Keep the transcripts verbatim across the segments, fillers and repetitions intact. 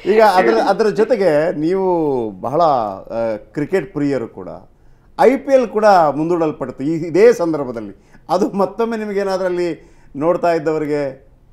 ಈಗ ಅದರ ಅದರ ಜೊತೆಗೆ ನೀವು ಬಹಳ ಕ್ರಿಕೆಟ್ ಪ್ರಿಯರು ಕೂಡ. ಐ ಪಿ ಎಲ್ ಕೂಡ ಮುಂದೂಡಲ್ಪಡ್ತು ಈ ಇದೇ ಸಂದರ್ಭದಲ್ಲಿ. ಅದು ಮತ್ತೊಮ್ಮೆ ನಿಮಗೇನಾದ್ರಲ್ಲಿ ನೋಡ್ತಾ ಇದ್ದವರಿಗೆ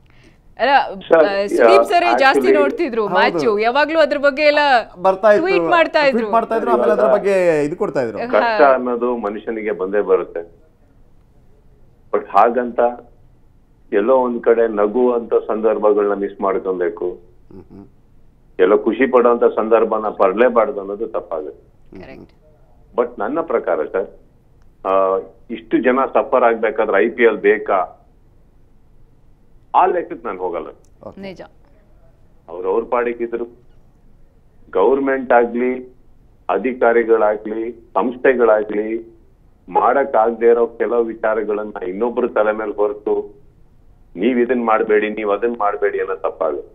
ಸುದೀಪ್ ಸರ್ ಜಾಸ್ತಿ ನೋಡ್ತಿದ್ರು ಮ್ಯಾಚು, ಯಾವಾಗ್ಲೂ ಅದ್ರ ಬಗ್ಗೆ ಎಲ್ಲ ಬರ್ತಾ ಇದ್ರು, ಟ್ವೀಟ್ ಮಾಡ್ತಾ ಇದ್ರು ಮಾಡ್ತಾ ಇದ್ರು ಆಮೇಲೆ ಅದ್ರ ಬಗ್ಗೆ ಇದು ಕೊಡ್ತಾ ಇದ್ರು. ಕಷ್ಟ ಅನ್ನೋದು ಮನುಷ್ಯನಿಗೆ ಬಂದೇ ಬರುತ್ತೆ. ಬಟ್ ಹಾಗಂತ ಎಲ್ಲೋ ಒಂದ್ ಕಡೆ ನಗು ಅಂತ ಸಂದರ್ಭಗಳನ್ನ ಮಿಸ್ ಮಾಡ್ಕೊಬೇಕು, ಎಲ್ಲೋ ಖುಷಿ ಪಡುವಂತ ಸಂದರ್ಭನ ಪಡ್ಲೇಬಾರ್ದು ಅನ್ನೋದು ತಪ್ಪಾಗುತ್ತೆ. ಬಟ್ ನನ್ನ ಪ್ರಕಾರ ಸರ್, ಇಷ್ಟು ಜನ ಸಫರ್ ಆಗ್ಬೇಕಾದ್ರೆ ಐ ಪಿ ಎಲ್ ಬೇಕಾ ಆ ಲೆಕ್ಕಕ್ಕೆ ನಾನು ಹೋಗಲ್ಲ. ನಿಜ, ಅವ್ರವ್ರ ಪಾಡಿಗಿದ್ರು ಗೌರ್ಮೆಂಟ್ ಆಗ್ಲಿ ಅಧಿಕಾರಿಗಳಾಗ್ಲಿ ಸಂಸ್ಥೆಗಳಾಗ್ಲಿ ಮಾಡಕ್ ಆಗದೆ ಇರೋ ಕೆಲವು ವಿಚಾರಗಳನ್ನ ಇನ್ನೊಬ್ರು ತಲೆ ಮೇಲೆ ಹೊರತು ನೀವ್ ಇದನ್ ಮಾಡ್ಬೇಡಿ ನೀವ್ ಅದನ್ ಮಾಡ್ಬೇಡಿ ಅನ್ನೋ ತಪ್ಪಾಗುತ್ತೆ.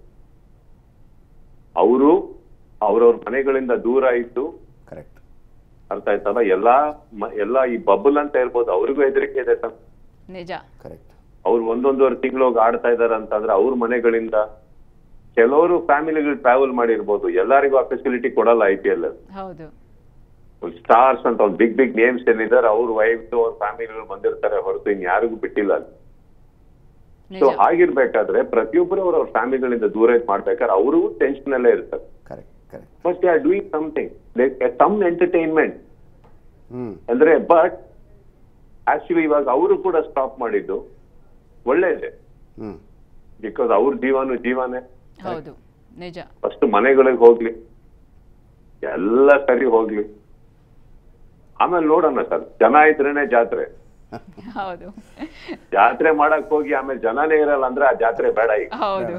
ಅವರು ಅವ್ರವ್ರ ಮನೆಗಳಿಂದ ದೂರ ಇದ್ದು, ಕರೆಕ್ಟ್ ಅರ್ಥ ಆಯ್ತಲ್ಲ, ಎಲ್ಲಾ ಎಲ್ಲಾ ಈ ಬಬಲ್ ಅಂತ ಹೇಳ್ಬೋದು, ಅವ್ರಿಗೂ ಹೆದರಿಕೆ ಇದೆ ಸರ್. ನಿಜ, ಕರೆಕ್ಟ್. ಅವ್ರು ಒಂದೊಂದುವರೆ ತಿಂಗಳು ಹೋಗಿ ಆಡ್ತಾ ಇದಾರೆ ಅಂತಂದ್ರೆ ಅವ್ರ ಮನೆಗಳಿಂದ ಕೆಲವರು ಫ್ಯಾಮಿಲಿಗಳು ಟ್ರಾವೆಲ್ ಮಾಡಿರ್ಬೋದು, ಎಲ್ಲರಿಗೂ ಆ ಫೆಸಿಲಿಟಿ ಕೊಡಲ್ಲ ಐ ಪಿ ಎಲ್. ಹೌದು, ಸ್ಟಾರ್ಸ್ ಅಂತ ಒಂದು ಬಿಗ್ ಬಿಗ್ ನೇಮ್ಸ್ ಏನಿದ್ದಾರೆ ಅವ್ರ ವೈಫ್ ಅವ್ರ ಫ್ಯಾಮಿಲಿಗಳು ಬಂದಿರ್ತಾರೆ ಹೊರತು ಇನ್ ಯಾರಿಗೂ ಬಿಟ್ಟಿಲ್ಲ ಅಲ್ಲಿ. ಸೊ ಹಾಗಿರ್ಬೇಕಾದ್ರೆ ಪ್ರತಿಯೊಬ್ಬರು ಅವ್ರ ಅವ್ರ ಫ್ಯಾಮಿಲಿಗಳಿಂದ ದೂರ ಮಾಡ್ಬೇಕಾದ್ರೆ ಅವರು ಟೆನ್ಷನ್ ಅಲ್ಲೇ ಇರ್ತಾರೆ. But they are doing something like some entertainment ಅಂದ್ರೆ. ಬಟ್ ಆಕ್ಚುಲಿ ಇವಾಗ ಅವರು ಕೂಡ ಸ್ಟಾಪ್ ಮಾಡಿದ್ದು ಒಳ್ಳೇದೇ, ಬಿಕಾಸ್ ಅವ್ರ ಜೀವನ ಜೀವನೇ. ಹೌದು, ನಿಜ. ಫಸ್ಟ್ ಮನೆಗಳಿಗೆ ಹೋಗ್ಲಿ, ಎಲ್ಲ ಸರಿ ಹೋಗ್ಲಿ, ಆಮೇಲೆ ನೋಡೋಣ ಸರ್. ಜನ ಇದ್ರೇನೆ ಜಾತ್ರೆ. ಹೌದು, ಜಾತ್ರೆ ಮಾಡಕ್ ಹೋಗಿ ಆಮೇಲೆ ಜನನೇ ಇರಲ್ಲ ಅಂದ್ರೆ ಆ ಜಾತ್ರೆ ಬೇಡ ಈಗ. ಹೌದು.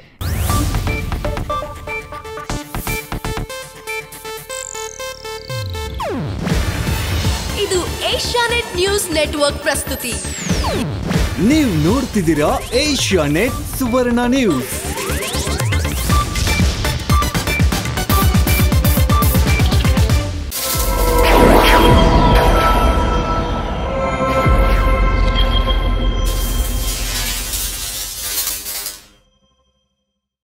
ಇದು ಏಷ್ಯಾನೆಟ್ ನ್ಯೂಸ್ ನೆಟ್ವರ್ಕ್ ಪ್ರಸ್ತುತಿ. ನೀವು ನೋಡ್ತಿದ್ದೀರಾ ಏಷ್ಯಾನೆಟ್ ಸುವರ್ಣ ನ್ಯೂಸ್.